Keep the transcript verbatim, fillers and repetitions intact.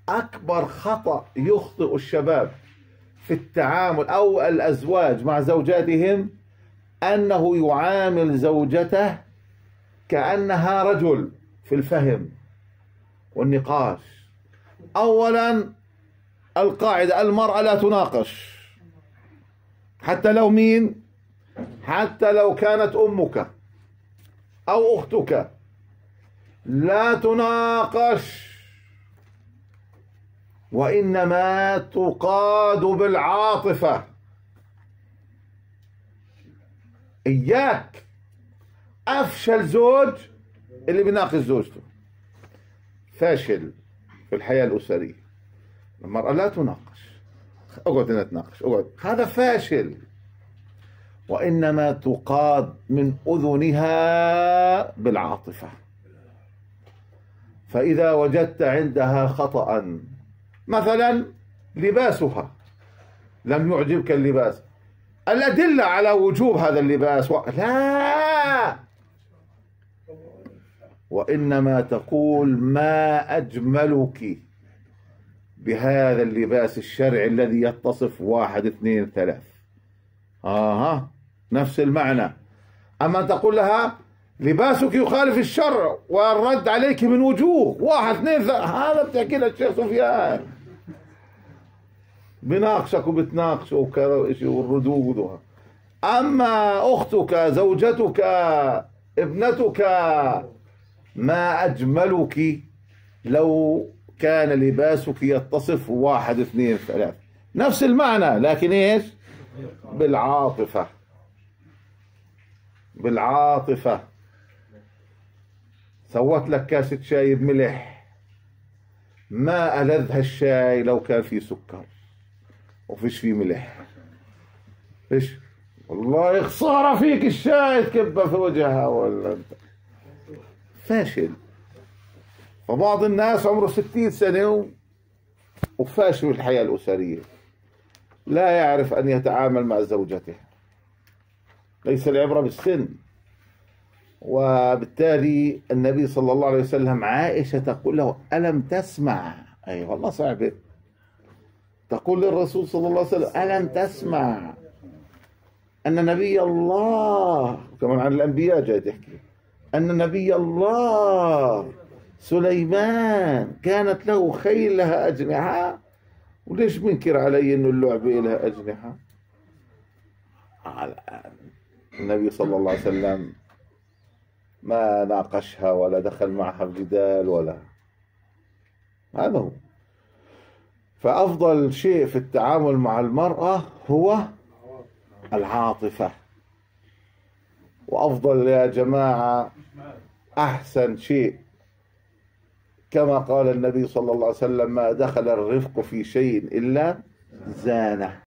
أكبر خطأ يخطئ الشباب في التعامل أو الأزواج مع زوجاتهم أنه يعامل زوجته كأنها رجل في الفهم والنقاش. أولا القاعدة: المرأة لا تناقش، حتى لو مين، حتى لو كانت أمك أو أختك، لا تناقش، وإنما تقاد بالعاطفة. إياك. أفشل زوج اللي بيناقش زوجته، فاشل في الحياة الأسرية. المرأة لا تناقش، اقعد هنا تناقش، اقعد، هذا فاشل. وإنما تقاد من أذنها بالعاطفة. فإذا وجدت عندها خطأ، مثلا لباسها لم يعجبك اللباس، الأدلة على وجوب هذا اللباس و... لا، وإنما تقول: ما أجملك بهذا اللباس الشرعي الذي يتصف واحد اثنين ثلاث. آه نفس المعنى. أما تقول لها: لباسك يخالف الشرع والرد عليك من وجوه واحد اثنين ثلاث، هذا بتحكي لها الشيخ سفيان، بناقشك وبتناقشه وكذا شيء والردود. أما أختك، زوجتك، ابنتك، ما أجملك لو كان لباسك يتصف واحد اثنين ثلاث، نفس المعنى، لكن ايش؟ بالعاطفة. بالعاطفة. سوت لك كاسة شاي بملح، ما ألذها الشاي لو كان فيه سكر وفيش فيه ملح. ايش؟ والله خسارة فيك الشاي، تكبها في وجهها ولا انت فاشل. فبعض الناس عمره ستين سنة وفاشل في الحياة الأسرية، لا يعرف أن يتعامل مع زوجته. ليس العبرة بالسن. وبالتالي النبي صلى الله عليه وسلم، عائشة تقول له: ألم تسمع؟ أي والله صعبة. تقول للرسول صلى الله عليه وسلم: ألم تسمع أن نبي الله، كمان عن الأنبياء جاي تحكي، أن نبي الله سليمان كانت له خيل لها أجنحة، وليش منكر علي أنه اللعبة لها أجنحة؟ النبي صلى الله عليه وسلم ما ناقشها ولا دخل معها الجدال ولا هذا هو. فأفضل شيء في التعامل مع المرأة هو العاطفة. وأفضل يا جماعة، أحسن شيء كما قال النبي صلى الله عليه وسلم: ما دخل الرفق في شيء إلا زانه.